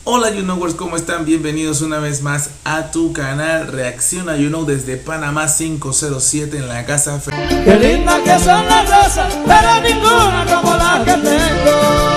Hola YouKnowers, ¿cómo están? Bienvenidos una vez más a tu canal Reacciona YouKnow desde Panamá 507 en la casa. Qué lindas que son las rosas, pero ninguna como la que tengo.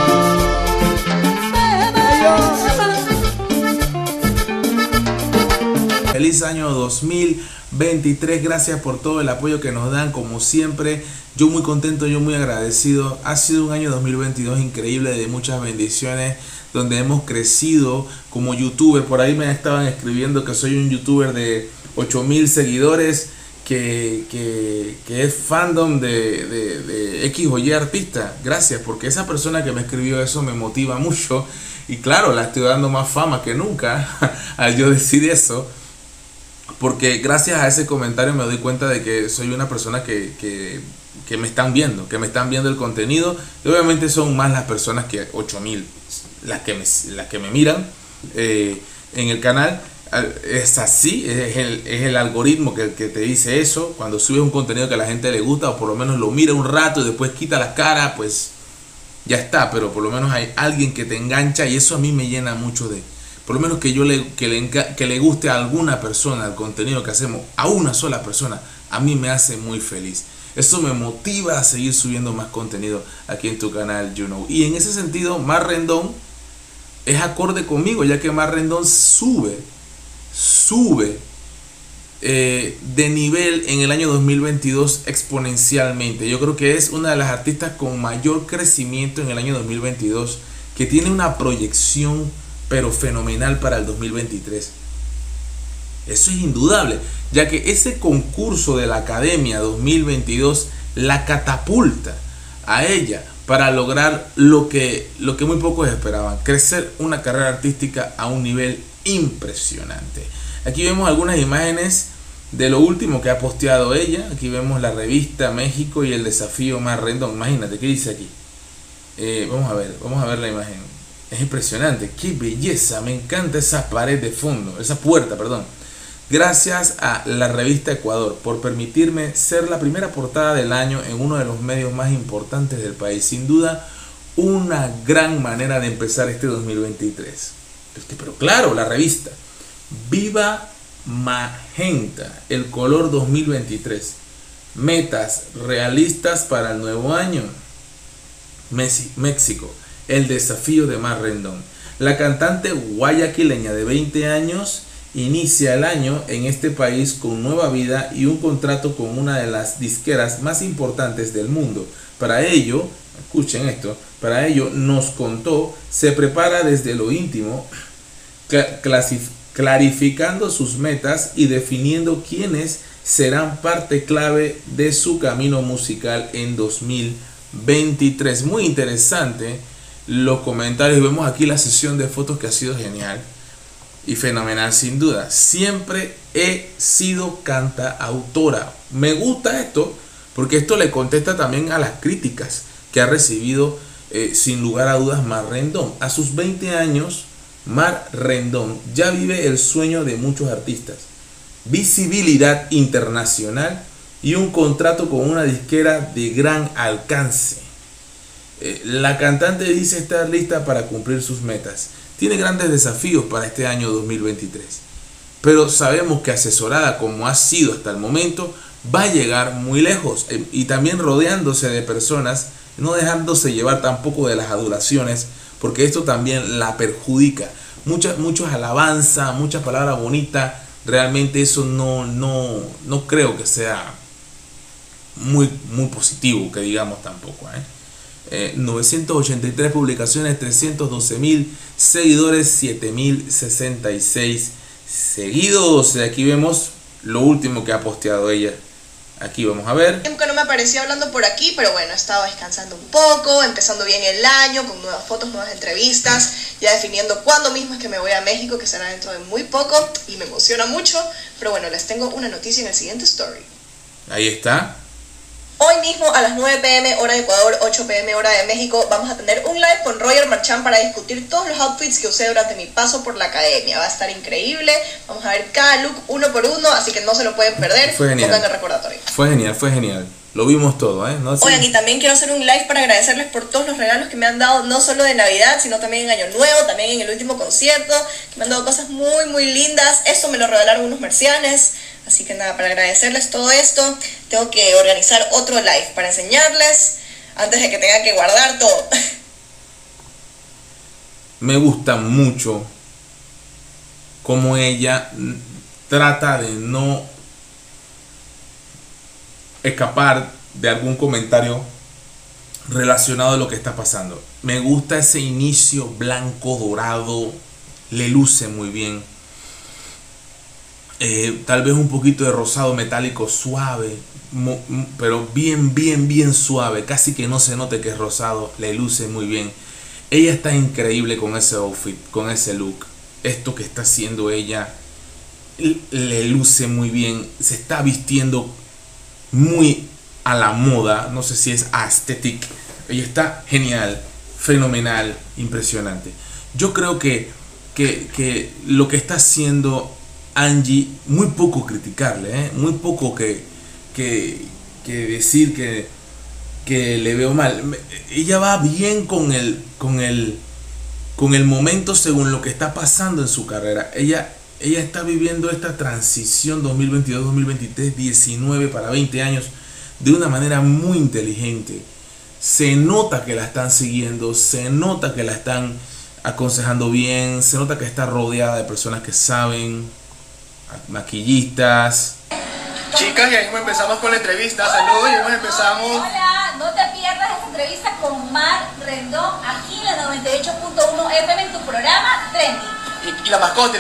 Feliz año 2023, gracias por todo el apoyo que nos dan como siempre. Yo muy contento, yo muy agradecido. Ha sido un año 2022 increíble, de muchas bendiciones, donde hemos crecido como youtuber. Por ahí me estaban escribiendo que soy un youtuber de 8000 seguidores, que es fandom de X o Y artista. Gracias, porque esa persona que me escribió eso me motiva mucho. Y claro, la estoy dando más fama que nunca al yo decir eso. Porque gracias a ese comentario me doy cuenta de que soy una persona que me están viendo, el contenido. Y obviamente son más las personas que 8000 las que me miran en el canal. Es así, es el algoritmo que te dice eso. Cuando subes un contenido que a la gente le gusta, o por lo menos lo mira un rato y después quita la cara, pues ya está. Pero por lo menos hay alguien que te engancha, y eso a mí me llena mucho de... Por lo menos que le guste a alguna persona el contenido que hacemos, a una sola persona, a mí me hace muy feliz. Eso me motiva a seguir subiendo más contenido aquí en tu canal YouKnow. Y en ese sentido, Mar Rendón es acorde conmigo, ya que Mar Rendón sube de nivel en el año 2022 exponencialmente. Yo creo que es una de las artistas con mayor crecimiento en el año 2022, que tiene una proyección pero fenomenal para el 2023. Eso es indudable, ya que ese concurso de la Academia 2022 la catapulta a ella para lograr lo que muy pocos esperaban: crecer una carrera artística a un nivel impresionante. Aquí vemos algunas imágenes de lo último que ha posteado ella. Aquí vemos la revista México y el desafío Mar Rendón. Imagínate, ¿qué dice aquí? Vamos a ver la imagen. Es impresionante, qué belleza, me encanta esa pared de fondo, esa puerta, perdón. Gracias a la revista Ecuador por permitirme ser la primera portada del año en uno de los medios más importantes del país. Sin duda, una gran manera de empezar este 2023. Pero claro, la revista Viva Magenta, el color 2023. Metas realistas para el nuevo año. México. El desafío de Mar Rendón. La cantante guayaquileña de 20 años inicia el año en este país con nueva vida y un contrato con una de las disqueras más importantes del mundo. Para ello, escuchen esto, para ello nos contó, se prepara desde lo íntimo, clarificando sus metas y definiendo quiénes serán parte clave de su camino musical en 2023. Muy interesante los comentarios. Vemos aquí la sesión de fotos, que ha sido genial y fenomenal sin duda. Siempre he sido cantautora. Me gusta esto porque esto le contesta también a las críticas que ha recibido sin lugar a dudas Mar Rendón. A sus 20 años, Mar Rendón ya vive el sueño de muchos artistas: visibilidad internacional y un contrato con una disquera de gran alcance. La cantante dice estar lista para cumplir sus metas. Tiene grandes desafíos para este año 2023, pero sabemos que asesorada como ha sido hasta el momento, va a llegar muy lejos, y también rodeándose de personas, no dejándose llevar tampoco de las adulaciones, porque esto también la perjudica. Muchas alabanzas, muchas palabras bonitas, realmente eso no creo que sea muy positivo, que digamos tampoco, 983 publicaciones, 312.000 seguidores, 7066 seguidos. Aquí vemos lo último que ha posteado ella. Aquí vamos a ver. Que no me aparecía hablando por aquí, pero bueno, estaba descansando un poco, empezando bien el año, con nuevas fotos, nuevas entrevistas, ya definiendo cuándo mismo es que me voy a México, que será dentro de muy poco, y me emociona mucho. Pero bueno, les tengo una noticia en el siguiente story. Ahí está. Hoy mismo a las 9 p.m. hora de Ecuador, 8 p.m. hora de México, vamos a tener un live con Roger Marchand para discutir todos los outfits que usé durante mi paso por la academia. Va a estar increíble, vamos a ver cada look uno por uno, así que no se lo pueden perder. Fue genial. Pongan el recordatorio. Fue genial. Lo vimos todo, ¿eh? ¿No? Oigan, y también quiero hacer un live para agradecerles por todos los regalos que me han dado, no solo de Navidad, sino también en Año Nuevo, también en el último concierto, que me han dado cosas muy, muy lindas. Esto me lo regalaron unos marcianes. Así que nada, para agradecerles todo esto, tengo que organizar otro live para enseñarles antes de que tenga que guardar todo. Me gusta mucho cómo ella trata de no escapar de algún comentario relacionado a lo que está pasando. Me gusta ese inicio blanco, dorado, le luce muy bien. Tal vez un poquito de rosado metálico suave, pero bien suave, casi que no se note que es rosado, le luce muy bien. Ella está increíble con ese outfit, con ese look. Esto que está haciendo ella le luce muy bien, se está vistiendo muy a la moda, no sé si es aesthetic. Ella está genial, fenomenal, impresionante. Yo creo que lo que está haciendo Angie, muy poco criticarle, muy poco que decir que le veo mal. Ella va bien con el momento según lo que está pasando en su carrera. Ella está viviendo esta transición 2022-2023, 19 para 20 años, de una manera muy inteligente. Se nota que la están siguiendo, se nota que la están aconsejando bien, se nota que está rodeada de personas que saben, maquillistas. Chicas, y ahí mismo empezamos con la entrevista. Saludos, y ahí empezamos. Hola, no te pierdas esta entrevista con Mar Rendón aquí en la 98.1 FM en tu programa Trending. Y la mascota,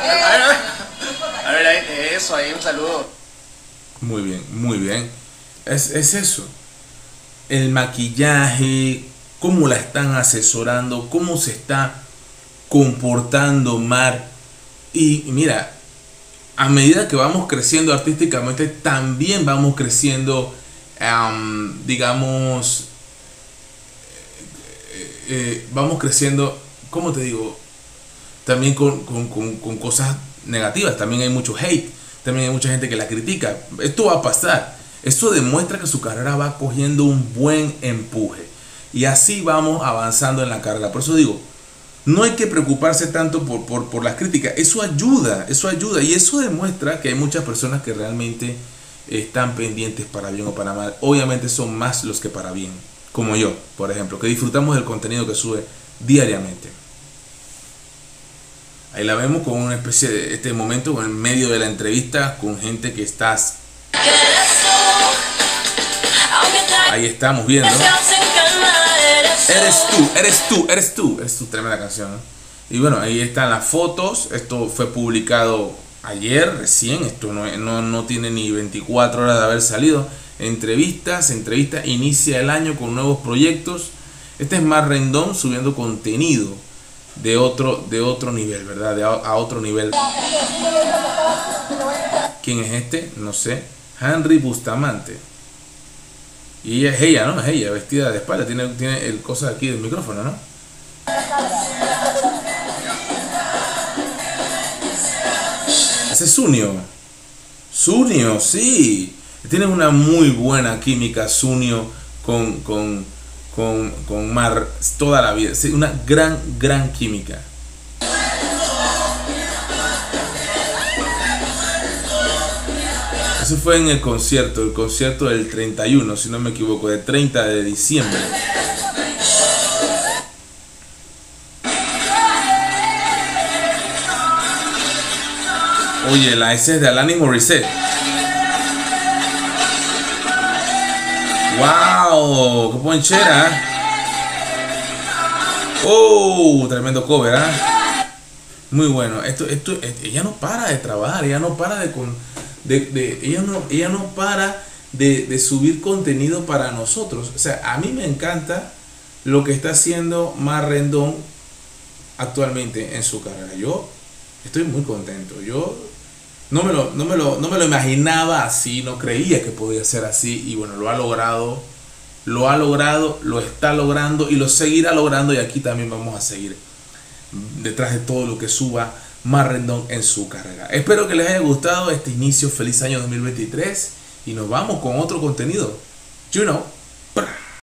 A ver, ahí, eso, ahí un saludo. Muy bien, muy bien. Es eso. El maquillaje, cómo la están asesorando, cómo se está comportando Mar. Y mira, a medida que vamos creciendo artísticamente, también vamos creciendo, digamos, vamos creciendo, ¿cómo te digo? También con cosas negativas. También hay mucho hate, también hay mucha gente que la critica. Esto va a pasar. Esto demuestra que su carrera va cogiendo un buen empuje. Y así vamos avanzando en la carrera. Por eso digo, no hay que preocuparse tanto por las críticas. Eso ayuda. Y eso demuestra que hay muchas personas que realmente están pendientes para bien o para mal. Obviamente son más los que para bien. Como yo, por ejemplo, que disfrutamos del contenido que sube diariamente. Ahí la vemos con una especie de este momento en medio de la entrevista con gente que estás. Ahí estamos viendo. Eres tú, tremenda canción, ¿no? Y bueno, ahí están las fotos. Esto fue publicado ayer, recién. Esto no tiene ni 24 horas de haber salido. Entrevistas, inicia el año con nuevos proyectos. Este es Mar Rendón subiendo contenido de otro nivel, ¿verdad? A otro nivel. ¿Quién es este? No sé. Henry Bustamante. Y es ella, ¿no? Es ella, vestida de espalda. Tiene el cosa aquí del micrófono, ¿no? Ese es Sunio. Sunio, sí. Tiene una muy buena química Sunio con Mar toda la vida. Sí, una gran química. Eso fue en el concierto del 31, si no me equivoco, del 30 de diciembre. Oye, la S es de Alanis Morissette. ¡Wow! ¡Qué ponchera! ¡Oh! Tremendo cover, ¿ah? Muy bueno. Ella no para de trabajar, ella no para ella no para de subir contenido para nosotros. O sea, a mí me encanta lo que está haciendo Mar Rendón actualmente en su carrera. Yo estoy muy contento. Yo no me lo imaginaba así, no creía que podía ser así, y bueno, lo ha logrado, lo está logrando y lo seguirá logrando, y aquí también vamos a seguir detrás de todo lo que suba Mar Rendón en su carrera. Espero que les haya gustado este inicio. Feliz año 2023 y nos vamos con otro contenido. You know.